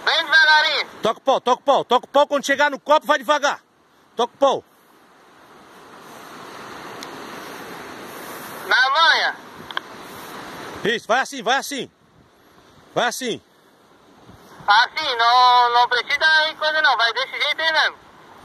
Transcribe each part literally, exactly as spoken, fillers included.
Bem devagarinho. Toca o pau, toca o pau, toca o pau. Quando chegar no copo, vai devagar. Toca o pau. Na manha. Isso, vai assim, vai assim. Vai assim. Assim, não, não precisa ir coisa não, vai desse jeito aí mesmo.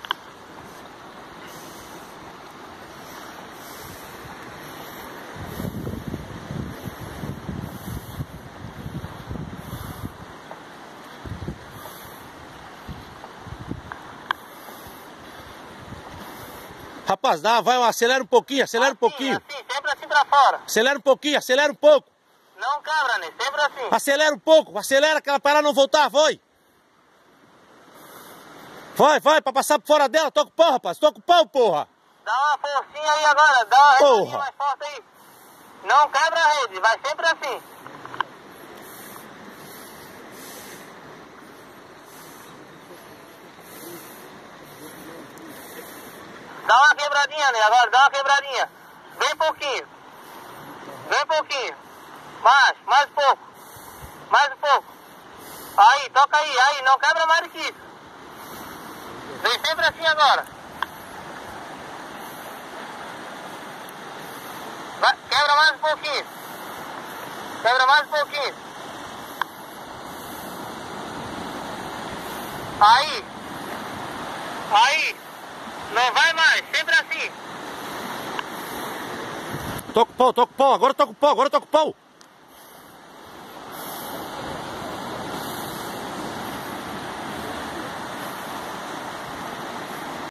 Rapaz, dá, vai, acelera um pouquinho, acelera assim, um pouquinho. Assim, sempre assim pra fora. Acelera um pouquinho, acelera um pouco. Não quebra, né? Sempre assim. Acelera um pouco, acelera que ela para não voltar, vai. Vai, vai, pra passar por fora dela, toca o pau, rapaz, toca o pau, porra. Dá uma forcinha aí agora, dá uma Porra. redinha mais forte aí. Não quebra a rede, vai sempre assim. Dá uma quebradinha, né? Agora dá uma quebradinha. Bem pouquinho. Bem pouquinho. Mais, mais um pouco. Mais um pouco. Aí, toca aí, aí, não quebra mais do que isso. Vem sempre assim agora. Vai, quebra mais um pouquinho. Quebra mais um pouquinho. Aí. Aí. Não vai mais, sempre assim. Toca o pau, toca o pau, agora toca o pau, agora toca o pau.